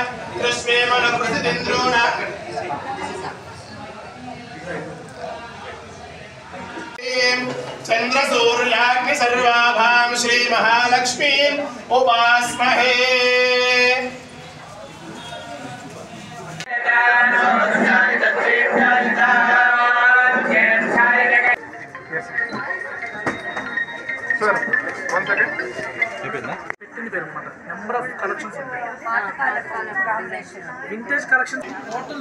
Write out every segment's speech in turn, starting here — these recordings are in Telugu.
कृष्णेमन प्रसिद्धिन्द्रोण चंद्रसूर्याग्नि सर्वाभां Shri Mahalakshmi उपास्महे। Sir, 1 second. Number of collections vintage collections total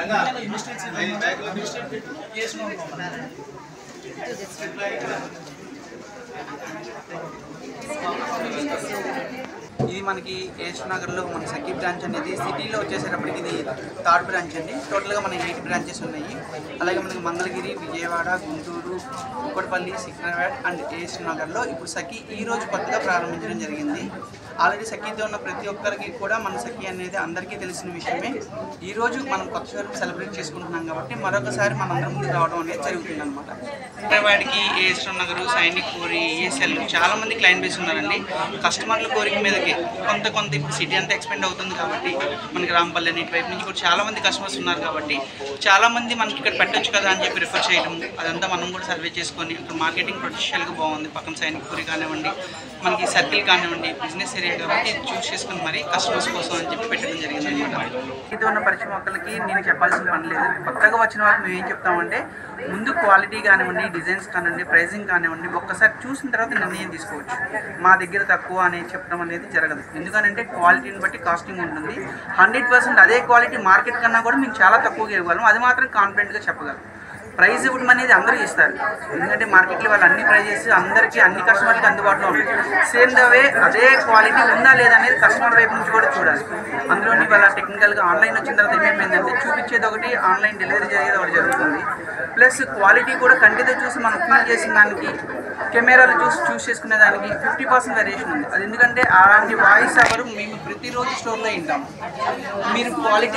ఇది మనకి ఏఎస్ నగర్లో మన సఖీ బ్రాంచ్ అనేది సిటీలో వచ్చేసేటప్పటికి ఇది థర్డ్ బ్రాంచ్ అండి. టోటల్గా మనకి 8 బ్రాంచెస్ ఉన్నాయి. అలాగే మనకి మంగళగిరి, విజయవాడ, గుంటూరు, కుక్కడపల్లి, సికింద్రాబాద్ అండ్ ఏఎస్ నగర్లో ఇప్పుడు సఖీ ఈరోజు కొత్తగా ప్రారంభించడం జరిగింది. ఆల్రెడీ సఖీతో ఉన్న ప్రతి ఒక్కరికి కూడా మన సఖీ అనేది అందరికీ తెలిసిన విషయమే. ఈరోజు మనం కొత్త షోరూమ్ సెలబ్రేట్ చేసుకుంటున్నాం కాబట్టి మరొకసారి మనందరం ముందు రావడం అనేది జరుగుతుంది అనమాట. హైదరాబాద్కి ఏఎస్ నగర్, సైనిక్ పూరి, ఈఎస్ఎల్ చాలామంది క్లయింట్ బేస్ ఉన్నారండి. కస్టమర్ల కోరిక మీదకి కొంత ఇప్పుడు సిటీ అంతా ఎక్స్పెండ్ అవుతుంది కాబట్టి మనకి రాంపల్లి అని ఇటువైపు నుంచి కూడా చాలామంది కస్టమర్స్ ఉన్నారు కాబట్టి చాలామంది మనకి ఇక్కడ పెట్టొచ్చు కదా అని చెప్పి రిఫర్ చేయడం, అదంతా మనం కూడా సర్వే చేసుకొని ఇక్కడ మార్కెటింగ్ పొటెన్షియల్గా బాగుంది. పక్కన సైనిక్ పూరి కానివ్వండి, మనకి సర్కిల్ కానివ్వండి, బిజినెస్ ఏరియా కాబట్టి చూస్ చేసుకుని మరి కస్టమర్స్ కోసం అని చెప్పి పెట్టడం జరిగింది అనమాట. ఇది ఉన్న పరిచయం ఒక్కరికి నేను చెప్పాల్సిన పని లేదు. కొత్తగా వచ్చిన వాళ్ళకి మేము ఏం చెప్తామంటే ముందు క్వాలిటీ కానివ్వండి, డిజైన్స్ కానివ్వండి, ప్రైజింగ్ కానివ్వండి ఒక్కసారి చూసిన తర్వాత నిర్ణయం తీసుకోవచ్చు. మా దగ్గర తక్కువ అని చెప్పడం అనేది జరగదు. ఎందుకంటే క్వాలిటీని బట్టి కాస్టింగ్ ఉంటుంది. 100% అదే క్వాలిటీ మార్కెట్ కన్నా కూడా మేము చాలా తక్కువగా ఇవ్వగలం. అది మాత్రం కాన్ఫిడెంట్గా చెప్పగలం. ప్రైజ్ ఇవ్వడం అనేది అందరూ ఇస్తారు. ఎందుకంటే మార్కెట్లో వాళ్ళు అన్ని ప్రైజెస్ అందరికీ అన్ని కస్టమర్లకి అందుబాటులో ఉంటాయి. సేమ్ వే అదే క్వాలిటీ ఉందా లేదా అనేది కస్టమర్ వైపు నుంచి కూడా చూడాలి. అందులోని వాళ్ళ టెక్నికల్గా ఆన్లైన్ వచ్చిన తర్వాత ఏమైపోయిందంటే చూపించేది ఒకటి, ఆన్లైన్ డెలివరీ జరిగేది ఒకటి జరుగుతుంది. ప్లస్ క్వాలిటీ కూడా కంటితో చూసి మనం ఫీల్ చేసిన దానికి, కెమెరాలు చూస్ చేసుకునే దానికి 50% వేరియేషన్ ఉంది. అది ఎందుకంటే అలాంటి వాయిస్ ఎవరు మేము ప్రతిరోజు స్టోర్లో వింటాము. మీరు క్వాలిటీ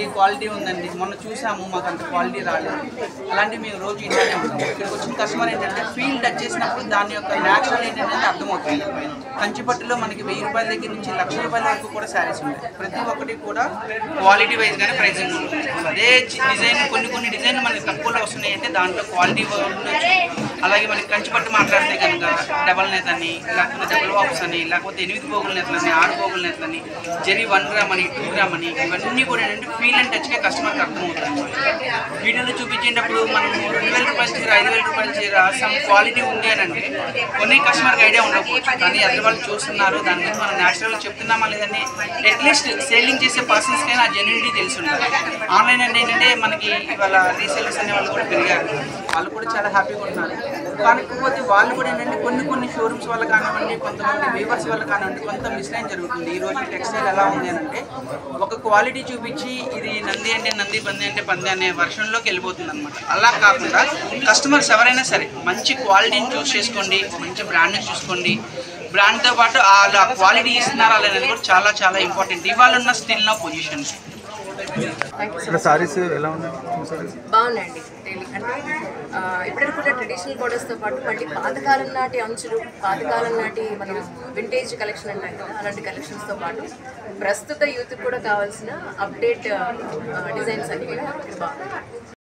ఉందండి మొన్న చూసాము మాకు అంత క్వాలిటీ రాలేదు, అలాంటివి మేము రోజు ఇంట్లోనే ఉంటాము. ఇక్కడికి వచ్చిన కస్టమర్ ఏంటంటే ఫీల్ టచ్ చేసినప్పుడు దాని యొక్క న్యాచురల్ ఏంటంటే అర్థమవుతుంది. కంచిపట్టులో మనకి 1000 రూపాయల దగ్గర నుంచి 1,00,000 రూపాయల వరకు కూడా శారీస్ ఉంటాయి. ప్రతి ఒక్కటి కూడా క్వాలిటీ వైజ్గానే ప్రైజింగ్ ఉంటుంది. అదే డిజైన్ కొన్ని డిజైన్లు మనకి తక్కువలో వస్తున్నాయి అంటే దాంట్లో క్వాలిటీ ఉండొచ్చు. అలాగే మనకి కంచిపట్టు మాట్లాడితే కనుక డబల్ నెట్ అని, లేకపోతే డబుల్ బాక్స్ అని, లేకపోతే 8 పోగుల నెట్లని, 6 పోగుల నెట్లని, జరీ 1 గ్రామ్ అని, 2 గ్రామ్ అని, ఇవన్నీ కూడా ఏంటంటే ఫీల్ అండ్ టచ్గా కస్టమర్కి అర్థమవుతుంది. వీడియోలో చూపించేటప్పుడు మనం 2,000 రూపాయల చీర, 5,000 రూపాయల చీర సమ్ క్వాలిటీ ఉంది అని అంటే కొన్ని కస్టమర్కి ఐడియా ఉండకపోవచ్చు. కానీ ఎదురు వాళ్ళు చూస్తున్నారు, దాని గురించి మనం న్యాచురల్గా చెప్తున్నామా లేదని అట్లీస్ట్ సేలింగ్ చేసే పర్సన్స్కైనా ఆ జెన్యూనిటీ తెలిసి ఉంటుంది. ఆన్లైన్ అంటే ఏంటంటే మనకి ఇవాళ రీసేలర్స్ అనే వాళ్ళు కూడా పెరిగారు. వాళ్ళు కూడా చాలా హ్యాపీగా ఉంటున్నారు. కాకపోతే వాళ్ళు కూడా ఏంటంటే కొన్ని షోరూమ్స్ వల్ల కానివ్వండి, కొంతమంది వీవర్స్ వల్ల కానివ్వండి కొంత మిస్లైన్ జరుగుతుంది. ఈ రోజు టెక్స్టైల్ ఎలా ఉంది అంటే ఒక క్వాలిటీ చూపించి ఇది నంది అంటే నంది, పంది అంటే పంది అనే వర్షన్లోకి వెళ్ళిపోతుంది అనమాట. అలా కాకుండా కస్టమర్స్ ఎవరైనా సరే మంచి క్వాలిటీని చూస్ చేసుకోండి, మంచి బ్రాండ్ని చూసుకోండి. బ్రాండ్తో పాటు ఆ క్వాలిటీ ఇస్తున్నారా లేదని కూడా చాలా చాలా ఇంపార్టెంట్ ఇవాళ ఉన్న స్టిల్ నా పొజిషన్. సారీస్ ఎలా ఉన్నాయి? బాగున్నాయండి. అంటే ఇప్పటికి కూడా ట్రెడిషనల్ మోడల్స్తో పాటు మళ్ళీ పాతకాలం నాటి అంచులు, పాతకాలం నాటి మనం వింటేజ్ కలెక్షన్ అంటాం కదా, అలాంటి కలెక్షన్స్తో పాటు ప్రస్తుత యూత్కి కూడా కావాల్సిన అప్డేట్ డిజైన్స్ అన్ని కూడా బాగున్నాయి.